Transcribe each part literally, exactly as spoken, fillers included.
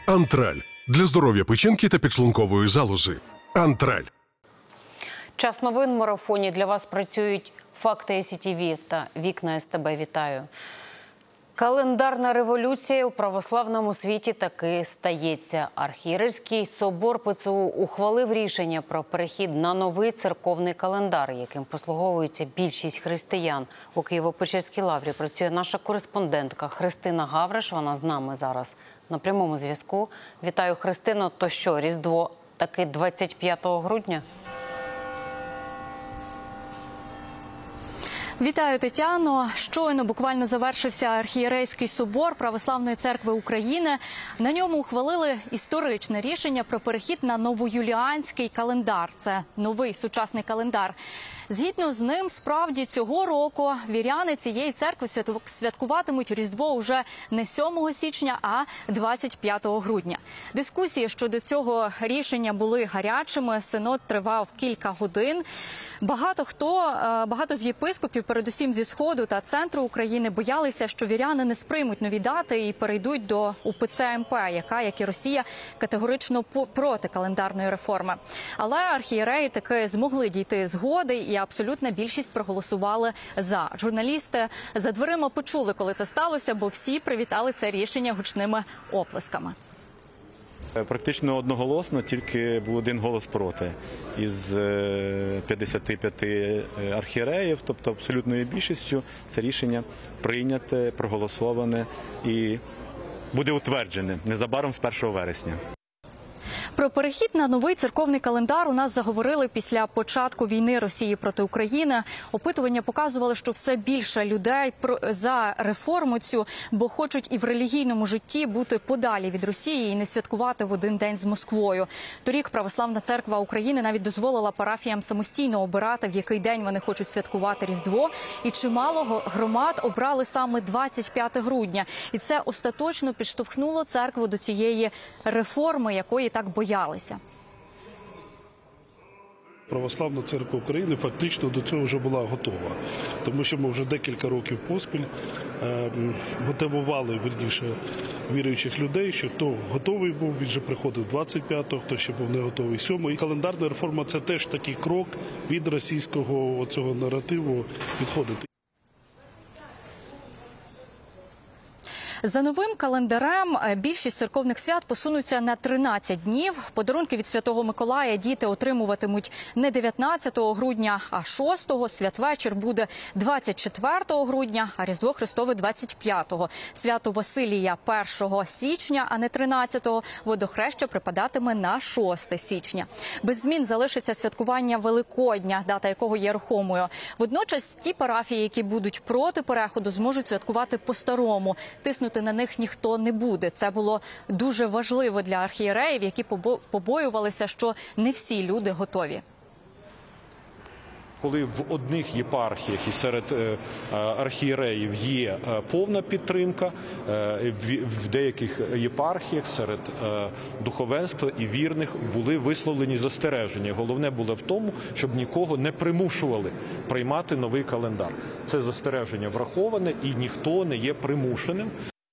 Антраль. Для здоров'я печінки та підшлункової залози. Антраль. Час новин в марафоні. Для вас працюють «Факти ес і ті ві» та «Вікна ес те бе». Вітаю. Календарна революція у православному світі таки стається. Архієрейський собор пе це у ухвалив рішення про перехід на новий церковний календар, яким послуговується більшість християн. У Києво-Печерській лаврі працює наша кореспондентка Христина Гавриш. Вона з нами зараз на прямому зв'язку. Вітаю, Христино. То що, Різдво таки двадцять п'ятого грудня? Вітаю, Тетяно. Щойно буквально завершився Архієрейський собор Православної церкви України. На ньому ухвалили історичне рішення про перехід на новоюліанський календар. Це новий сучасний календар. Згідно з ним, справді, цього року віряни цієї церкви святкуватимуть Різдво уже не сьомого січня, а двадцять п'ятого грудня. Дискусії щодо цього рішення були гарячими. Синод тривав кілька годин. Багато хто, багато з єпископів, передусім зі Сходу та центру України, боялися, що віряни не сприймуть нові дати і перейдуть до у пе це ем пе, яка, як і Росія, категорично проти календарної реформи. Але архієреї таки змогли дійти згоди, і абсолютна більшість проголосували за. Журналісти за дверима почули, коли це сталося, бо всі привітали це рішення гучними оплесками. Практично одноголосно, тільки був один голос проти із п'ятдесяти п'яти архієреїв, тобто абсолютною більшістю це рішення прийняте, проголосоване і буде утверджене незабаром з першого вересня. Про перехід на новий церковний календар у нас заговорили після початку війни Росії проти України. Опитування показували, що все більше людей за реформу цю, бо хочуть і в релігійному житті бути подалі від Росії і не святкувати в один день з Москвою. Торік Православна церква України навіть дозволила парафіям самостійно обирати, в який день вони хочуть святкувати Різдво. І чимало громад обрали саме двадцять п'яте грудня. І це остаточно підштовхнуло церкву до цієї реформи, якої так боялися. Православна церква України фактично до цього вже була готова, тому що ми вже декілька років поспіль е, мотивували, вірніше, віруючих людей, що хто готовий був, він вже приходив двадцять п'ятого, хто ще був не готовий сьомого. І календарна реформа – це теж такий крок від російського цього наративу відходити. За новим календарем більшість церковних свят посунуться на тринадцять днів. Подарунки від Святого Миколая діти отримуватимуть не дев'ятнадцятого грудня, а шостого. Святвечір буде двадцять четвертого грудня, а Різдво Христове – двадцять п'ятого. Свято Василія – першого січня, а не тринадцятого. Водохреща припадатиме на шосте січня. Без змін залишиться святкування Великодня, дата якого є рухомою. Водночас ті парафії, які будуть проти переходу, зможуть святкувати по-старому. Тиснути на них ніхто не буде. Це було дуже важливо для архієреїв, які побоювалися, що не всі люди готові. Коли в одних єпархіях і серед архієреїв є повна підтримка, в деяких єпархіях серед духовенства і вірних були висловлені застереження. Головне було в тому, щоб нікого не примушували приймати новий календар. Це застереження враховане і ніхто не є примушеним.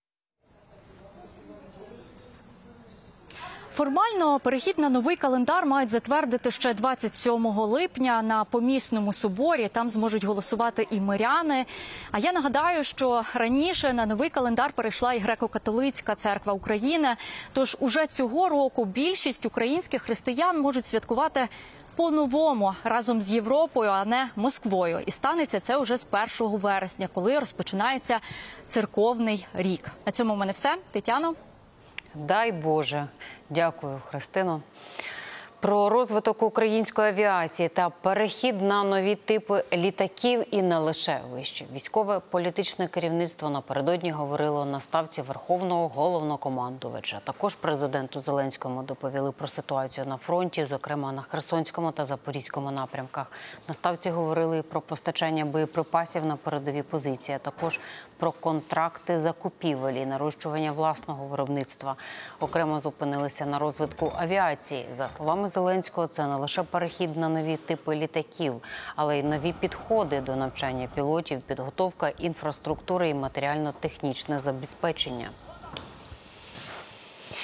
Формально перехід на новий календар мають затвердити ще двадцять сьомого липня на помісному соборі. Там зможуть голосувати і миряни. А я нагадаю, що раніше на новий календар перейшла і Греко-католицька церква України. Тож уже цього року більшість українських християн можуть святкувати по-новому, разом з Європою, а не Москвою. І станеться це уже з першого вересня, коли розпочинається церковний рік. На цьому в мене все. Тетяно? Дай Боже. Дякую, Христино. Про розвиток української авіації та перехід на нові типи літаків і не лише вище. Військове політичне керівництво напередодні говорило на ставці Верховного Головнокомандувача. Також президенту Зеленському доповіли про ситуацію на фронті, зокрема на Херсонському та Запорізькому напрямках. На ставці говорили про постачання боєприпасів на передові позиції, а також про контракти закупівель і нарощування власного виробництва. Окремо зупинилися на розвитку авіації. За словами Зеленського, це не лише перехід на нові типи літаків, але й нові підходи до навчання пілотів, підготовка інфраструктури і матеріально-технічне забезпечення.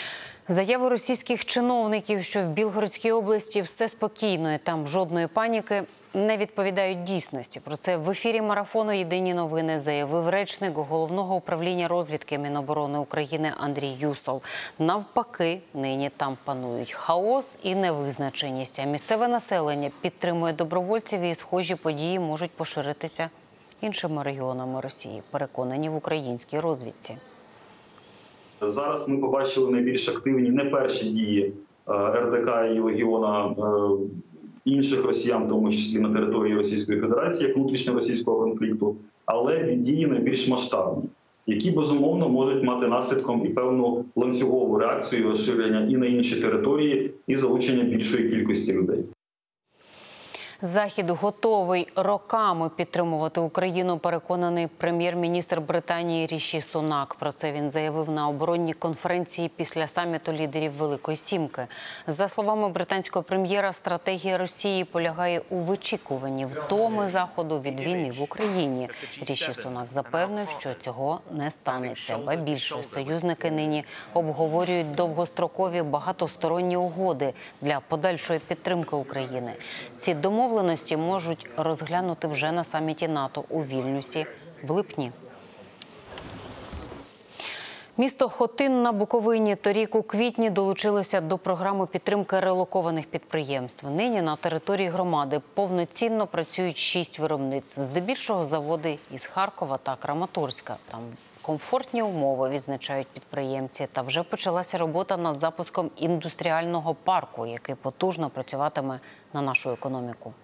Заяви російських чиновників, що в Білгородській області все спокійно і там жодної паніки, не відповідають дійсності. Про це в ефірі марафону «Єдині новини» заявив речник Головного управління розвідки Міноборони України Андрій Юсов. Навпаки, нині там панують хаос і невизначеність, а місцеве населення підтримує добровольців і схожі події можуть поширитися іншими регіонами Росії, переконані в українській розвідці. Зараз ми побачили найбільш активні не перші дії ер де ка і Легіона інших росіян, в тому числі на території Російської Федерації, як внутрішньоросійського конфлікту, але дії найбільш масштабні, які, безумовно, можуть мати наслідком і певну ланцюгову реакцію розширення і на інші території, і залучення більшої кількості людей. Захід готовий роками підтримувати Україну, переконаний прем'єр-міністр Британії Ріші Сунак. Про це він заявив на оборонній конференції після саміту лідерів Великої Сімки. За словами британського прем'єра, стратегія Росії полягає у вичікуванні втоми Заходу від війни в Україні. Ріші Сунак запевнив, що цього не станеться. Ба більше, союзники нині обговорюють довгострокові багатосторонні угоди для подальшої підтримки України. Ці домовленості Домовленості можуть розглянути вже на саміті НАТО у Вільнюсі в липні. Місто Хотин на Буковині торік у квітні долучилося до програми підтримки релокованих підприємств. Нині на території громади повноцінно працюють шість виробництв. Здебільшого заводи із Харкова та Краматорська. Там комфортні умови, відзначають підприємці. Та вже почалася робота над запуском індустріального парку, який потужно працюватиме на нашу економіку.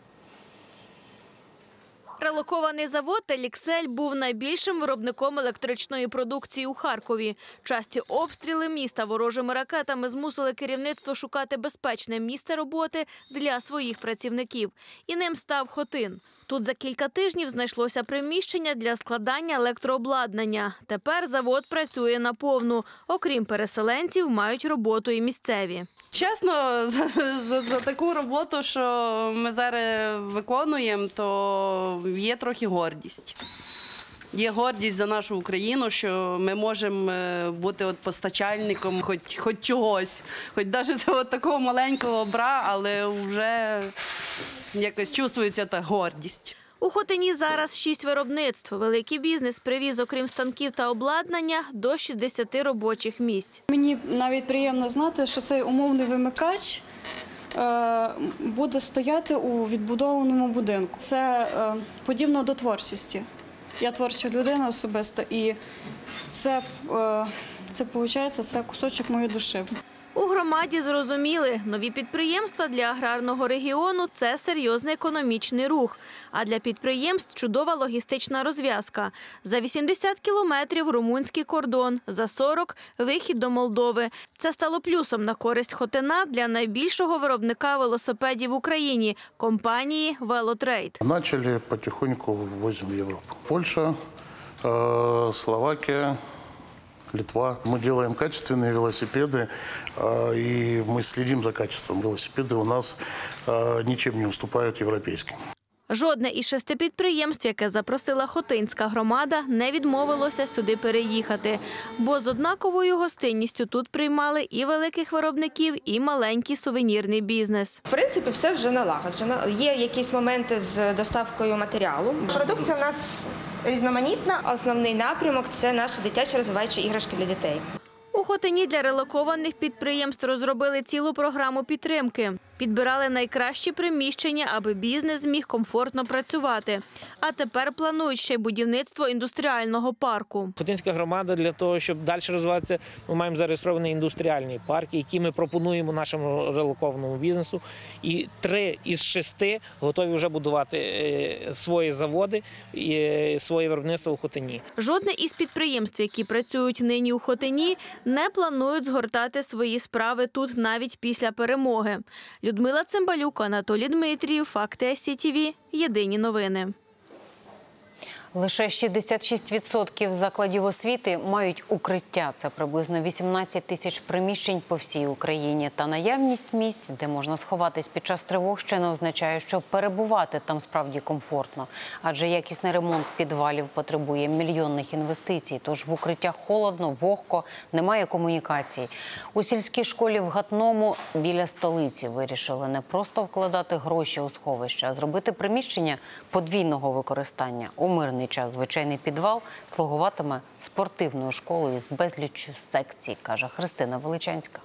Релокований завод «Еліксель» був найбільшим виробником електричної продукції у Харкові. Часті обстріли міста ворожими ракетами змусили керівництво шукати безпечне місце роботи для своїх працівників. І ним став Хотин. Тут за кілька тижнів знайшлося приміщення для складання електрообладнання. Тепер завод працює наповну. Окрім переселенців, мають роботу і місцеві. Чесно, за, за, за таку роботу, що ми зараз виконуємо, то є трохи гордість. Є гордість за нашу Україну, що ми можемо бути от постачальником хоч, хоч чогось. Хоч навіть от такого маленького бра, але вже якось чувствується та гордість. У Хотині зараз шість виробництв. Великий бізнес привіз, окрім станків та обладнання, до шістдесяти робочих місць. Мені навіть приємно знати, що цей умовний вимикач е, буде стояти у відбудованому будинку. Це е, подібно до творчості. Я творча людина особисто, і це, е, це, виходить, це кусочок моєї душі. У громаді зрозуміли, нові підприємства для аграрного регіону – це серйозний економічний рух. А для підприємств – чудова логістична розв'язка. За вісімдесят кілометрів – румунський кордон, за сорок – вихід до Молдови. Це стало плюсом на користь Хотина для найбільшого виробника велосипедів в Україні – компанії «Велотрейд». Почали потихоньку ввозимо в Європу. Польща, Словакія, Литва. Мы делаем качественные велосипеды, и мы следим за качеством. Велосипеды у нас ничем не уступают европейским. Жодне із шести підприємств, яке запросила хотинська громада, не відмовилося сюди переїхати. Бо з однаковою гостинністю тут приймали і великих виробників, і маленький сувенірний бізнес. В принципі, все вже налагоджено. Є якісь моменти з доставкою матеріалу. Продукція у нас різноманітна. Основний напрямок – це наші дитячі розвиваючі іграшки для дітей. У Хотині для релокованих підприємств розробили цілу програму підтримки. Підбирали найкращі приміщення, аби бізнес зміг комфортно працювати. А тепер планують ще й будівництво індустріального парку. Хотинська громада для того, щоб далі розвиватися, ми маємо зареєстрований індустріальний парк, який ми пропонуємо нашому релокованому бізнесу. І три із шести готові вже будувати свої заводи і своє виробництво у Хотині. Жодне із підприємств, які працюють нині у Хотині, не планують згортати свої справи тут навіть після перемоги. Людмила Цимбалюк, Анатолій Дмитрієв, Факти ес сі ті ві, Єдині новини. Лише шістдесят шість відсотків закладів освіти мають укриття. Це приблизно вісімнадцять тисяч приміщень по всій Україні. Та наявність місць, де можна сховатись під час тривог, ще не означає, що перебувати там справді комфортно. Адже якісний ремонт підвалів потребує мільйонних інвестицій. Тож в укриттях холодно, вогко, немає комунікацій. У сільській школі в Гатному біля столиці вирішили не просто вкладати гроші у сховище, а зробити приміщення подвійного використання. У мирний час звичайний підвал слугуватиме спортивною школою із безліччю секцій, каже Христина Величанська.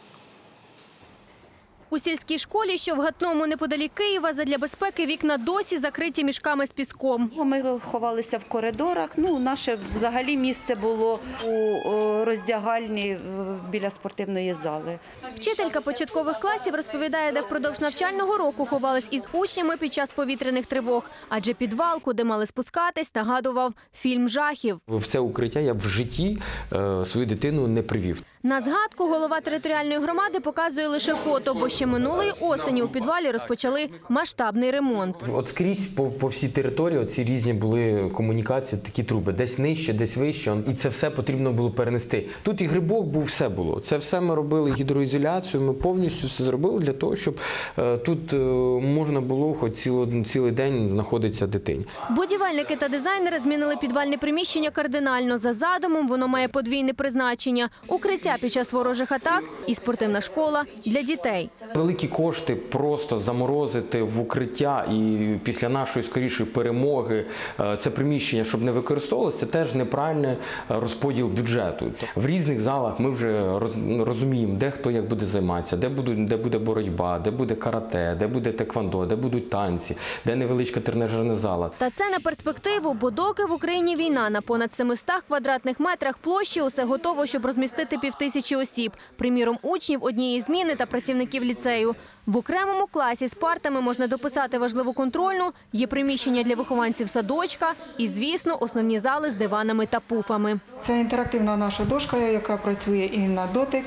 У сільській школі, що в Гатному неподалік Києва, задля безпеки вікна досі закриті мішками з піском. Ми ховалися в коридорах. Ну, наше взагалі місце було у роздягальні біля спортивної зали. Вчителька початкових класів розповідає, де впродовж навчального року ховались із учнями під час повітряних тривог. Адже підвал, куди мали спускатись, нагадував фільм жахів. В це укриття я б в житті е, свою дитину не привів. На згадку голова територіальної громади показує лише фото, бо ще минулої осені у підвалі розпочали масштабний ремонт. От скрізь по, по всій території оці різні були комунікації, такі труби. Десь нижче, десь вище. І це все потрібно було перенести. Тут і грибок був, все було. Це все ми робили гідроізоляцію, ми повністю все зробили для того, щоб е, тут е, можна було хоч ціло, цілий день знаходитися дитині. Будівельники та дизайнери змінили підвальне приміщення кардинально. За задумом воно має подвійне призначення. Укриття під час ворожих атак і спортивна школа для дітей. Великі кошти просто заморозити в укриття і після нашої скорішої перемоги це приміщення, щоб не використовувалося, це теж неправильний розподіл бюджету. В різних залах ми вже розуміємо, де хто як буде займатися, де буде, де буде боротьба, де буде карате, де буде теквондо, де будуть танці, де невеличка тренажерна зала. Та це на перспективу, бо доки в Україні війна на понад семистах квадратних метрах площі, усе готово, щоб розмістити півтисячі осіб. Приміром, учнів однієї зміни та працівників ліцею. В окремому класі з партами можна дописати важливу контрольну, є приміщення для вихованців садочка і, звісно, основні зали з диванами та пуфами. Це інтерактивна наша дошка, яка працює і на дотик,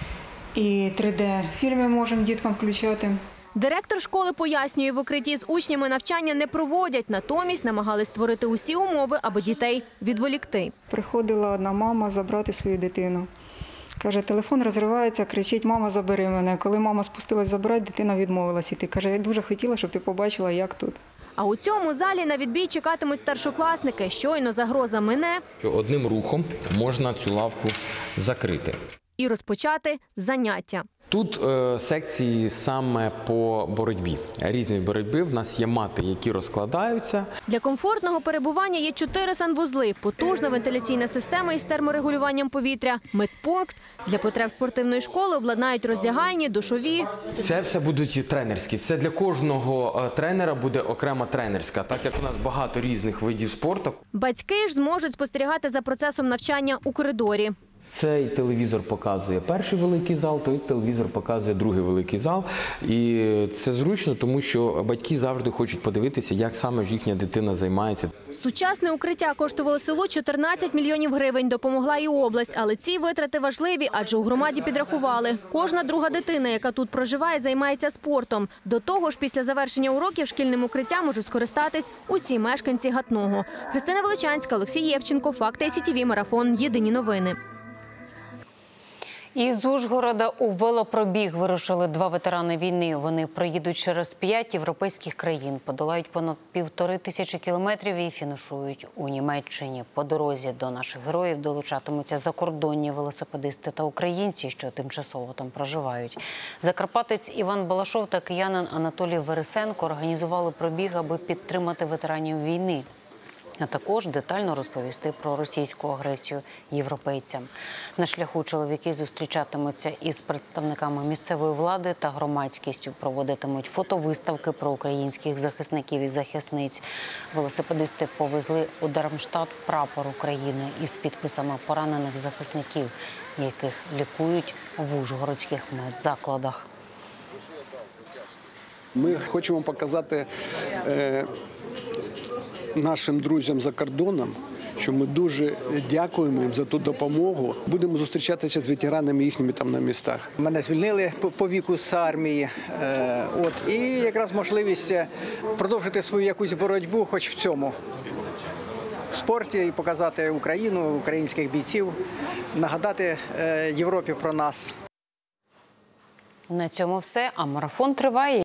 і три де-фільми можемо діткам включати. Директор школи пояснює, в укритті з учнями навчання не проводять, натомість намагались створити усі умови, аби дітей відволікти. Приходила одна мама забрати свою дитину. Каже, телефон розривається, кричить, мама, забери мене. Коли мама спустилась забрати, дитина відмовилась іти. Каже, я дуже хотіла, щоб ти побачила, як тут. А у цьому залі на відбій чекатимуть старшокласники. Щойно загроза мине. Одним рухом можна цю лавку закрити. І розпочати заняття. Тут е, секції саме по боротьбі. Різні боротьби. В нас є мати, які розкладаються. Для комфортного перебування є чотири санвузли, потужна вентиляційна система із терморегулюванням повітря, медпункт. Для потреб спортивної школи обладнають роздягальні, душові. Це все будуть тренерські. Це для кожного тренера буде окрема тренерська, так як у нас багато різних видів спорту. Батьки ж зможуть спостерігати за процесом навчання у коридорі. Цей телевізор показує перший великий зал, той телевізор показує другий великий зал. І це зручно, тому що батьки завжди хочуть подивитися, як саме ж їхня дитина займається. Сучасне укриття коштувало селу чотирнадцять мільйонів гривень, допомогла і область. Але ці витрати важливі, адже у громаді підрахували. Кожна друга дитина, яка тут проживає, займається спортом. До того ж, після завершення уроків шкільним укриттям можуть скористатись усі мешканці Гатного. Христина Величанська, Олексій Євченко, Факти ай сі ті ві, Марафон, Єдині новини. Із Ужгорода у велопробіг вирушили два ветерани війни. Вони проїдуть через п'ять європейських країн, подолають понад півтори тисячі кілометрів і фінішують у Німеччині. По дорозі до наших героїв долучатимуться закордонні велосипедисти та українці, що тимчасово там проживають. Закарпатець Іван Балашов та киянин Анатолій Вересенко організували пробіг, аби підтримати ветеранів війни, а також детально розповісти про російську агресію європейцям. На шляху чоловіки зустрічатимуться із представниками місцевої влади та громадськістю, проводитимуть фотовиставки про українських захисників і захисниць. Велосипедисти повезли у Дармштадт прапор України із підписами поранених захисників, яких лікують в ужгородських медзакладах. Ми хочемо показати е, нашим друзям за кордоном, що ми дуже дякуємо їм за ту допомогу. Будемо зустрічатися з ветеранами їхніми там на містах. Мене звільнили по віку з армії. Е, от, і якраз можливість продовжити свою якусь боротьбу хоч в цьому. в спорті і показати Україну, українських бійців, нагадати Європі про нас. На цьому все, а марафон триває.